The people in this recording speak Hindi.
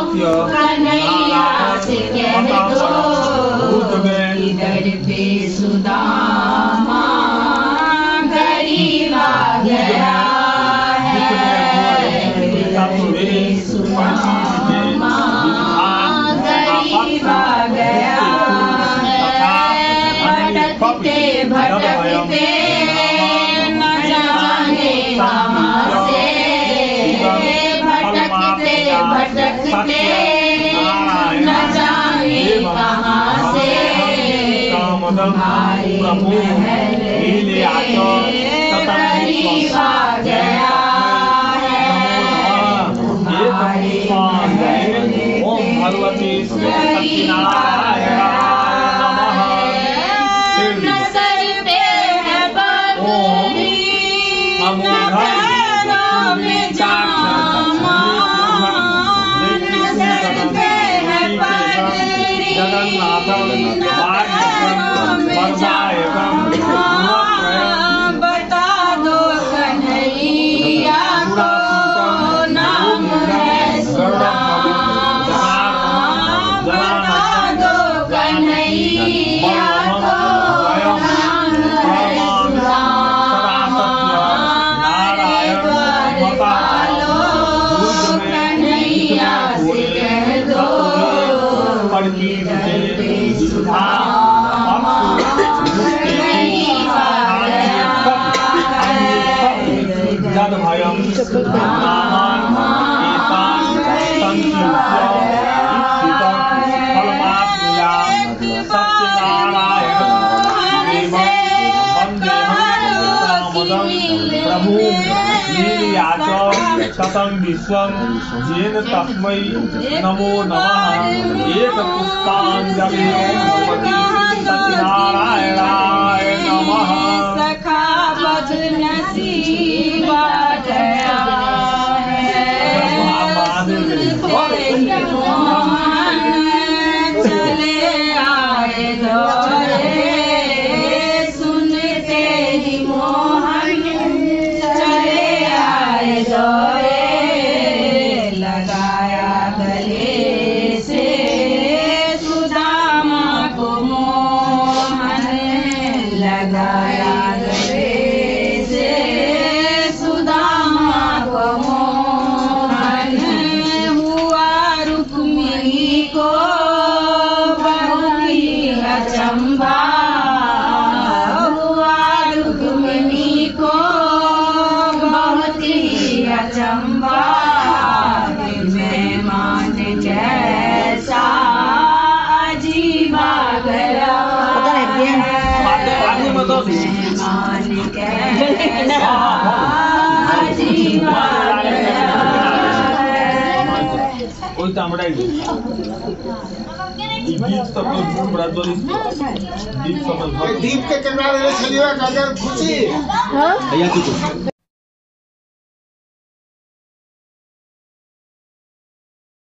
सत्य कन्हैया से कह दो इधर पे सुदामा गरीब आ गया है, इधर पे सुदामा गरीब आ गया है। भटकते भटकते न जाने कहाँ से, भटकते भटकते न जाने कहाँ से भाई महल गरीब आ गया है, भाई महल ओम भगवती गरीब आ गया है। न सर पे है पगड़ी न पैरों में जामा, न सर पे है पगड़ी न पैरों में जामा। बता दो कन्हैया को नाम है सुदामा, बता दो कन्हैया को नाम है सुदामा। बता लो कन्हैया से कह दो इधर पे सुदामा गरीब आ गया है, जद भयम सुदामा गरीब आ गया है। प्रभु शतं विश्वं येन तस्मै नमो नमः। एक पुष्पांजलि भगवती सत्यनारायणाय नमः। सखा बदनसीबा गया है, चले आए दौरे सुनते ही मोहन, चले आए दौरे लगाया गले से सुदामा को मोहन, लगाया गले से सुदामा को मोहन। हुआ रुक्मिणी को बहुत ही अचंभा, हुआ रुक्मिणी को बहुत ही अचंभा। मेहमान कैसा अजीब आ गया है, मेहमान कैसा अजीब आ गया है। कोई तांबड़ा दीप सब तो प्रज्वलित दीप समझ दीप के किनारे चलिए अगर खुशी